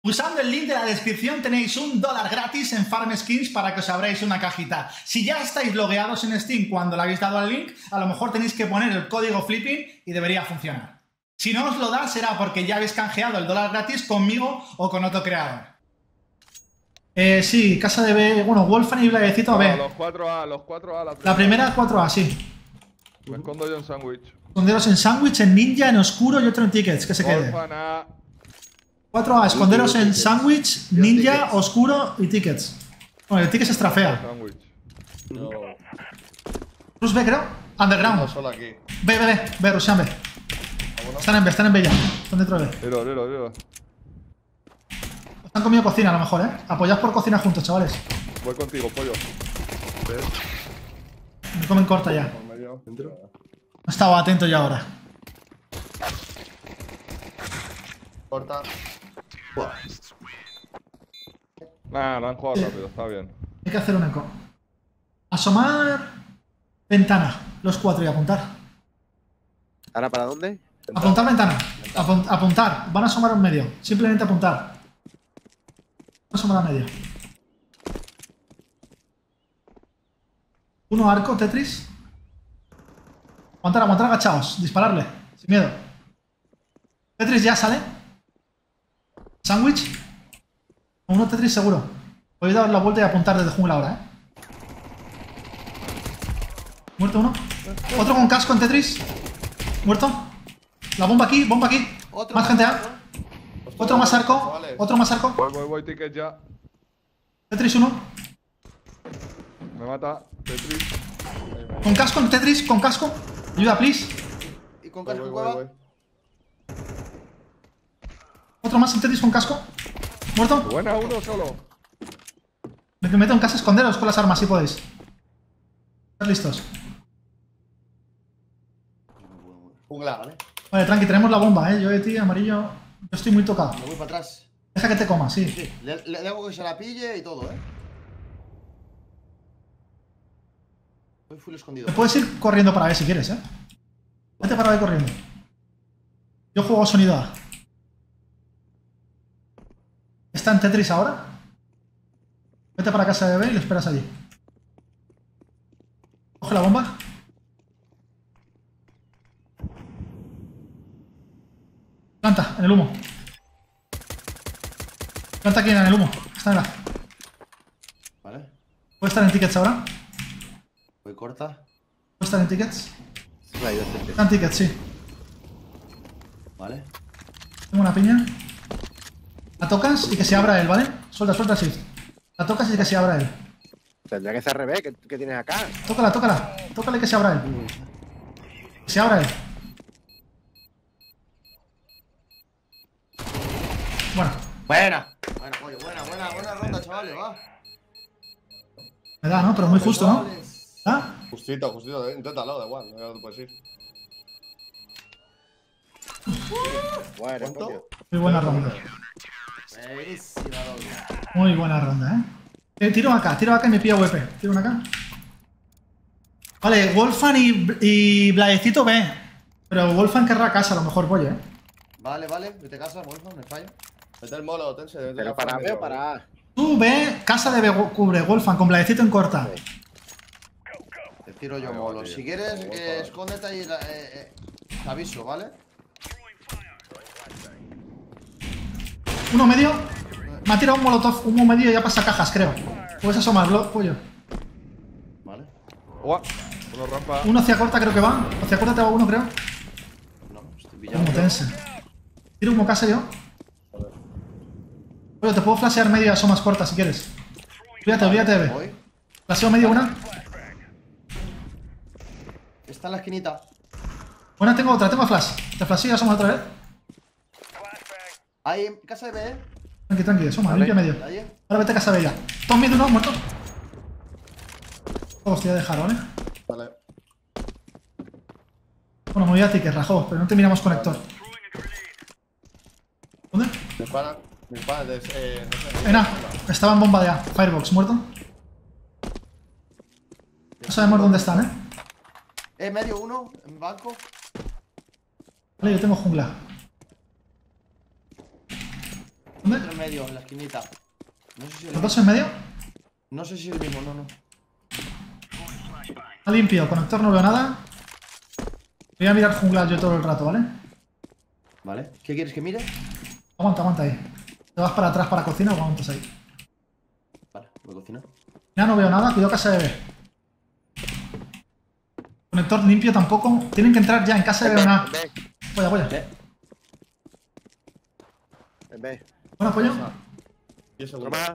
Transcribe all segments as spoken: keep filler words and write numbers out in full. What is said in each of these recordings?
Usando el link de la descripción tenéis un dólar gratis en Farm Skins para que os abráis una cajita. Si ya estáis logueados en Steam cuando le habéis dado al link, a lo mejor tenéis que poner el código Flipping y debería funcionar. Si no os lo da, será porque ya habéis canjeado el dólar gratis conmigo o con otro creador. Eh, sí, casa de B, bueno, Wolfan y Blayecito a B. No, los cuatro A, los cuatro A. La primera, la primera cuatro A, sí. Me escondo yo en sándwich. Esconderos en sándwich, en ninja, en oscuro y otro en tickets, que se quede. Wolfan A. cuatro A, esconderos en sándwich, ninja, oscuro y tickets. Bueno, el tickets es trafea. No. Cruz B, creo. Underground. Solo aquí. B, B, B, B, Rusian B. Están en B, están en B ya. Están dentro de B. Dilo, dilo, dilo. Han comido cocina a lo mejor, ¿eh? Apoyad por cocina juntos, chavales. Voy contigo, pollo. Me comen corta ya. Dentro. No estaba atento ya ahora. Corta. Buah. Nah, no han jugado rápido, está bien. Hay que hacer un eco. Asomar. Ventana. Los cuatro y apuntar. ¿Ahora para dónde? Apuntar ventana. Apun- apuntar. Van a asomar a un medio. Simplemente apuntar. Van a asomar a medio. Uno arco, Tetris. Aguantar, aguantar agachaos. Dispararle. Sin miedo. Tetris ya sale. Sándwich. Uno Tetris seguro. Voy a dar la vuelta y apuntar desde jungla ahora, eh. Muerto uno. Otro con casco en Tetris. Muerto. La bomba aquí, bomba aquí. Otro Más gente A. Otro más arco. chavales. Otro más arco. Voy, voy, voy, ticket ya. Tetris uno. Me mata. Tetris. Con casco en Tetris, con casco. Ayuda, please. Y con Voy, casco voy, cueva. voy, voy. Otro más en Tetris con casco. Muerto. Buena, uno solo. Me meto en casa, esconderos con las armas si podéis. Estás listos. Jungla, ¿vale? Vale, tranqui, tenemos la bomba, eh. Yo de ti, amarillo. Yo estoy muy tocado. Me voy para atrás. Deja que te coma, sí. Sí, le, le, le hago que se la pille y todo, ¿eh? Voy full escondido. Te puedes ir corriendo para B si quieres, eh. Vete para B corriendo. Yo juego sonido A. ¿Está en Tetris ahora? Vete para casa de B y lo esperas allí. Coge la bomba. Planta, en el humo. Planta aquí en el humo. Está en la. Vale. ¿Puede estar en tickets ahora? Voy corta. ¿Puede estar en tickets? La ayuda siempre. Está en tickets, sí. Vale. Tengo una piña. La tocas y que se abra él, ¿vale? Suelta, suelta, sí. La tocas y que se abra él. Tendría que ser al revés. ¿Qué, qué tienes acá? Tócala, tócala. Tócale que se abra él. Que se abra él. Bueno, Buena. Buena, pollo. Buena, buena, buena ronda, chavales, va. me da, ¿no? Pero muy justo, ¿no? Chavales. ¿Ah? Justito, justito. eh, Inténtalo, da igual. No te puedes ir. Bueno, ¿Cuánto? coño. Muy buena ronda. Buenísima ronda. Muy buena ronda, ¿eh? eh tiro acá, tiro acá y me pilla W P. Tiro una acá. Vale, Wolfan y, y Blayecito B. Pero Wolfan querrá casa, a lo mejor, pollo, ¿eh? Vale, vale. Vete a casa, Wolfram, me fallo. Vete el molo, tense. vete Pero a para medio, B o para A. Tú ve, casa de B cubre, Wolfan, con Blayecito en corta. Te tiro yo Vale, molo. vale, Si bien. quieres, Wolfram. eh, escóndete ahí. la- Eh, eh, te aviso, ¿vale? Uno medio. Me ha tirado un molotov, uno medio y ya pasa cajas, creo. Puedes asomarlo, pollo. Vale. Uah, uno rampa. Uno hacia corta creo que va. Hacia corta te va uno, creo. No, estoy pillado. Como tense. Tiro humo casa yo. Pollo, te puedo flashear medio y asomas corta si quieres. Olvídate, olvídate de B. Voy. Flasheo medio una. Está en la esquinita. Buena, tengo otra, tengo flash. Te flasheo y asomas otra vez. Ahí en casa de B, ¿eh? Tranqui, tranqui, asoma, Vale. limpia medio. Ahí. Ahora vete a casa de ella. Tom mid uno, muerto. Todos te voy a dejar, ¿vale? Vale. Bueno, me voy a ticket, rajo, pero no terminamos conector. ¿Dónde? Me paran. Me paran. de- Eh, no sé. En A. Estaba en bomba de A. Firebox, muerto. No sabemos dónde están, ¿eh? Eh, medio uno, en banco. Vale, yo tengo jungla. ¿Dónde? Otro en medio, en la esquinita. No sé si es ¿Los el dos en medio? No sé si es el mismo, no, no. Está limpio, conector no veo nada. Voy a mirar jungla yo todo el rato, ¿vale? Vale. ¿Qué quieres que mire? Aguanta, aguanta ahí. ¿Te vas para atrás para cocina o aguantas ahí? Vale, voy a cocinar. Ya no veo nada, cuidado casa de bebé. Conector limpio tampoco. Tienen que entrar ya en casa de bebé. Nada. En B, Polla, polla. ¿Eh? en B. Buen apoyo. diez Otro segundos. más.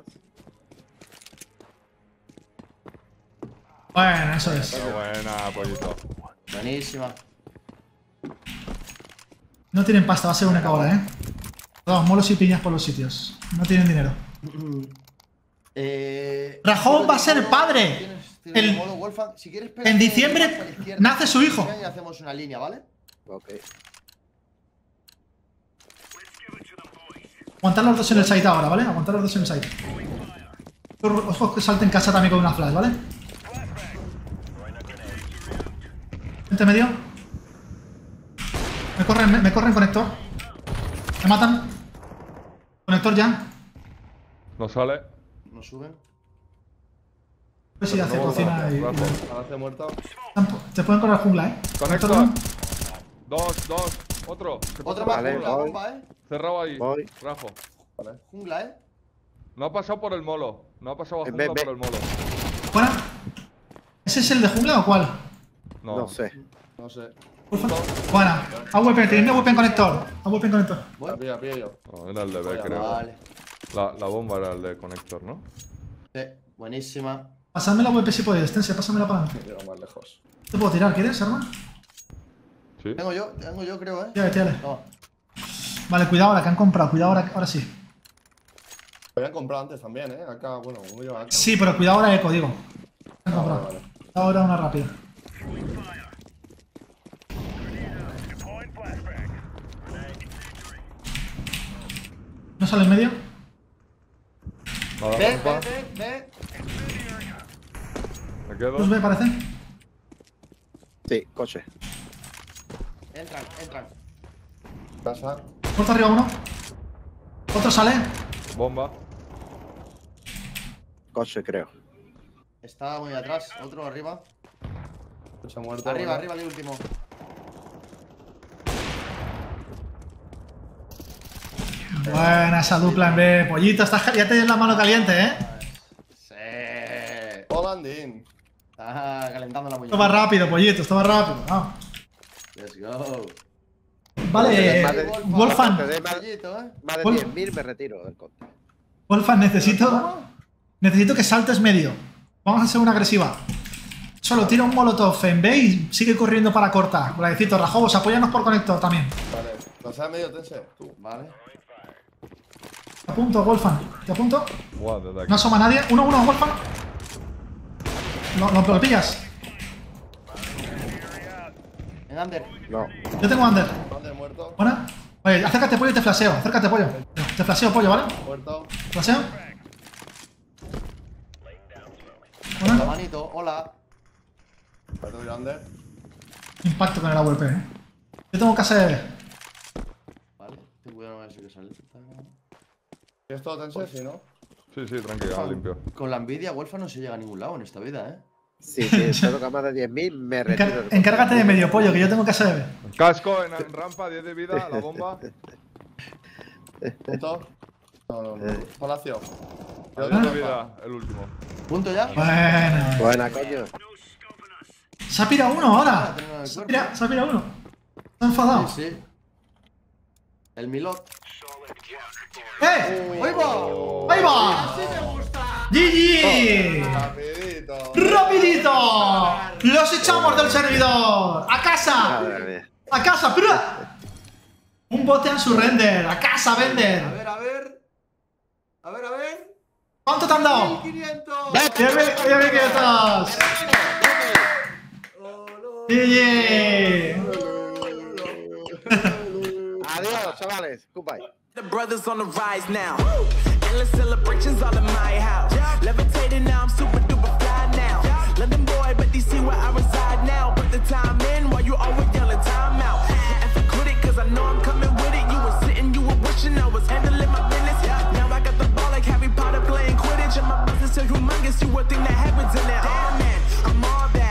Bueno, eso es. Qué buena, pollito. Buenísima. No tienen pasta, va a ser única hora, ¿eh? Todos molos y piñas por los sitios. No tienen dinero. Eh, Rajón va a ser ¿tienes- padre. tienes- tienes El- modo Wolfgang? Si quieres, En pégate diciembre más a la izquierda. nace su hijo. Y hacemos una línea, ¿vale? Ok. Aguantar los dos en el site ahora, ¿vale? Aguantar los dos en el site. Ojo que salte en casa también con una flash, ¿vale? Gente medio. Me corren, me, me corren conector. Me matan. Conector ya. No sale. Nos suben. A ver si hace No, cocina y... Rafa. Avance muerto. Te pueden correr jungla, ¿eh? Conector. Conector, Dos, dos. Otro. Se Otra pasa más Vale, jungla, voy. bomba, ¿eh? cerrado ahí. Voy. Rajo. Vale. Jungla, ¿eh? No ha pasado por el molo. No ha pasado a Ve, jungla ve. por el molo. ¿Fuera? ¿Ese es el de jungla o cuál? No. No sé. No sé. Buena. A W P, teniendo W P en conector. A W P en conector. Voy. La pilla, pilla yo. No, era el de B, Vaya, creo. Vale. La, la bomba era el de conector, ¿no? Sí, buenísima. Pasadme la W P si podéis, Tense, pásamela para adelante. Llego más lejos. ¿Te puedo tirar, quieres, arma? Sí. Tengo yo, tengo yo, creo, ¿eh? Tírale, tírale. Toma. Vale, cuidado ahora, que han comprado. Cuidado ahora, ahora sí. Lo habían comprado antes también, ¿eh? Acá, bueno, uno lleva acá. Sí, pero cuidado ahora eco, digo. Han Ah, comprado. vale, vale. Ahora una rápida. ¿No sale en medio? Nada, Ve, rampa. ve, ve, ve. Me quedo. ¿Os ve, parece? Sí, coche. Entran, entran. Casa. Puerta arriba uno. Otro sale. Bomba. Coche, creo. Está muy atrás. Otro arriba. Coche muerto. Arriba, bueno. arriba, el último. Buena esa dupla en B. Pollito, estás, ya tienes la mano caliente, ¿eh? Sí. Hollandín. Está calentando la Esto muñeca. va rápido, pollito, esto va rápido. Vamos. Let's go. Vale, Vale, eh, vale. Wolfan, Te dé más, Pollito, ¿eh? más de Wolf- diez mil, me retiro del conte. Wolfan, necesito, necesito que saltes medio. Vamos a hacer una agresiva. Solo tira un molotov en B y sigue corriendo para corta. Bladecito, Rajobos, apóyanos por conector también. Vale. Pasea medio tense. Tú. Vale. Te apunto, Wolfan. Te apunto. Guau, desde aquí. No asoma nadie. Uno, uno, Wolfan. Lo, lo, lo pillas. En under. No. Yo tengo under. ¿Dónde muerto? Buena. Oye, acércate, pollo, y te flaseo. Acércate, pollo. Te flaseo, pollo, ¿vale? Muerto. Flaseo. La Buena. manito, hola. Parto grande. Impacto con el A W P, ¿eh? Yo tengo casa de... Vale. Ten cuidado, no me que sale. ¿Tienes todo tense? Sí, ¿no? Sí, sí, tranquilo, limpio. Con la envidia, Wolfa no se llega a ningún lado en esta vida, ¿eh? Sí, si te toca más de diez mil, me retiro Encar- del conte. encárgate de medio, pollo, que yo tengo casa de B. Casco en, en rampa, diez de vida, la bomba. Punto. No, no, no. Palacio. Yo diez de digo vida, el último. ¿Punto ya? Buena. Buena, coño. Se ha pirado uno ahora. Tengo en el Se ha cuerpo. pirado, se ha pirado uno. Se ha enfadado. Sí, sí. El Milot. ¡Eh! ¡Ahí va! ¡Ahí va! ¡Así me gusta! ¡G G! Rapidito. ¡Rapidito! ¡Los echamos del servidor! ¡A casa! Madre mía. ¡A casa! ¡Pero! Un bote en su render. ¡A casa, A vender! ver, a ver. A ver, a ver. ¿Cuánto te han dado? mil quinientos. ¡Diez mil quinientos! ¡G G! Adiós, chavales. Goodbye. The brothers on the rise now. Endless celebrations all in my house. Levitating now, I'm super duper fly now. London boy, but D C where I reside now. Put the time in while you always yelling time out. And for quit it, cause I know I'm coming with it. You were sitting, you were wishing I was handling my business. humongous, you would think that heaven's in there. Damn man, I'm all that.